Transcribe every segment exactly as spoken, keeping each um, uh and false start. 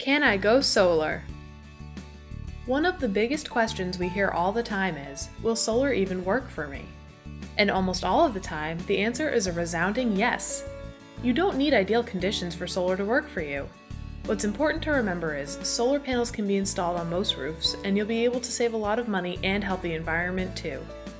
Can I go solar? One of the biggest questions we hear all the time is, will solar even work for me? And almost all of the time, the answer is a resounding yes. You don't need ideal conditions for solar to work for you. What's important to remember is, solar panels can be installed on most roofs, and you'll be able to save a lot of money and help the environment too.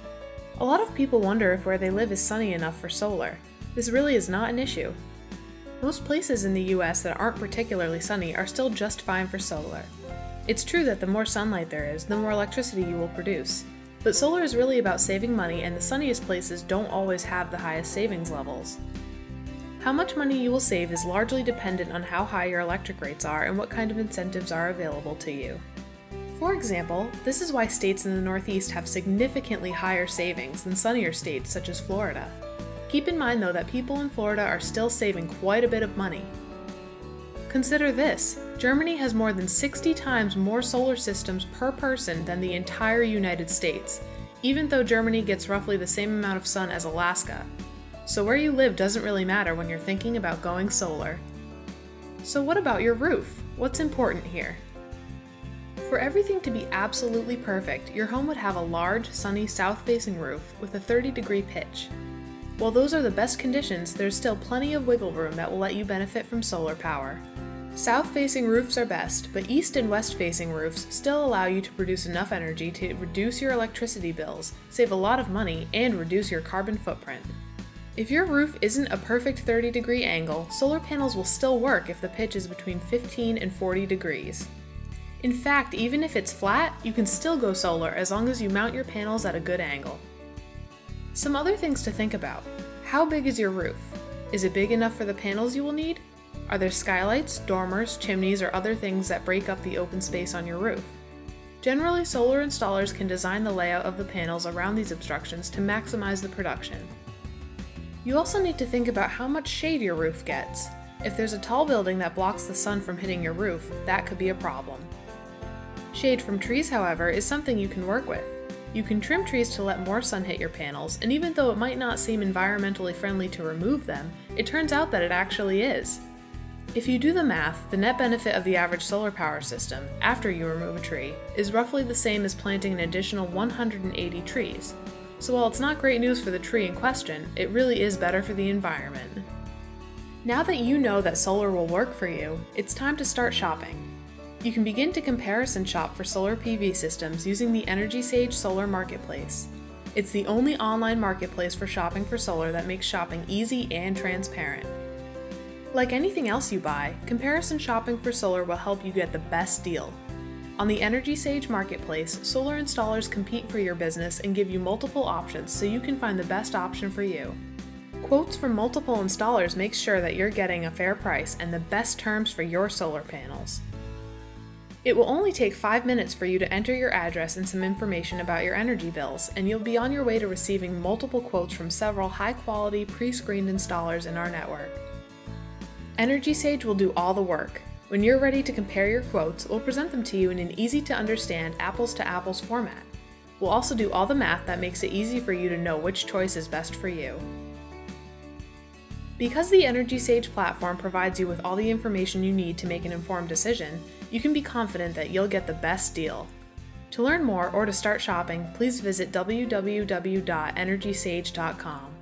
A lot of people wonder if where they live is sunny enough for solar. This really is not an issue. Most places in the U S that aren't particularly sunny are still just fine for solar. It's true that the more sunlight there is, the more electricity you will produce. But solar is really about saving money, and the sunniest places don't always have the highest savings levels. How much money you will save is largely dependent on how high your electric rates are and what kind of incentives are available to you. For example, this is why states in the Northeast have significantly higher savings than sunnier states such as Florida. Keep in mind though that people in Florida are still saving quite a bit of money. Consider this, Germany has more than sixty times more solar systems per person than the entire United States, even though Germany gets roughly the same amount of sun as Alaska. So where you live doesn't really matter when you're thinking about going solar. So what about your roof? What's important here? For everything to be absolutely perfect, your home would have a large, sunny, south-facing roof with a thirty degree pitch. While those are the best conditions, there's still plenty of wiggle room that will let you benefit from solar power. South-facing roofs are best, but east and west-facing roofs still allow you to produce enough energy to reduce your electricity bills, save a lot of money, and reduce your carbon footprint. If your roof isn't a perfect thirty degree angle, solar panels will still work if the pitch is between fifteen and forty degrees. In fact, even if it's flat, you can still go solar as long as you mount your panels at a good angle. Some other things to think about. How big is your roof? Is it big enough for the panels you will need? Are there skylights, dormers, chimneys, or other things that break up the open space on your roof? Generally, solar installers can design the layout of the panels around these obstructions to maximize the production. You also need to think about how much shade your roof gets. If there's a tall building that blocks the sun from hitting your roof, that could be a problem. Shade from trees, however, is something you can work with. You can trim trees to let more sun hit your panels, and even though it might not seem environmentally friendly to remove them, it turns out that it actually is. If you do the math, the net benefit of the average solar power system, after you remove a tree, is roughly the same as planting an additional one hundred eighty trees. So while it's not great news for the tree in question, it really is better for the environment. Now that you know that solar will work for you, it's time to start shopping. You can begin to comparison shop for solar P V systems using the EnergySage Solar Marketplace. It's the only online marketplace for shopping for solar that makes shopping easy and transparent. Like anything else you buy, comparison shopping for solar will help you get the best deal. On the EnergySage Marketplace, solar installers compete for your business and give you multiple options so you can find the best option for you. Quotes from multiple installers make sure that you're getting a fair price and the best terms for your solar panels. It will only take five minutes for you to enter your address and some information about your energy bills, and you'll be on your way to receiving multiple quotes from several high-quality, pre-screened installers in our network. EnergySage will do all the work. When you're ready to compare your quotes, we'll present them to you in an easy-to-understand apples-to-apples format. We'll also do all the math that makes it easy for you to know which choice is best for you. Because the EnergySage platform provides you with all the information you need to make an informed decision, you can be confident that you'll get the best deal. To learn more or to start shopping, please visit w w w dot energy sage dot com.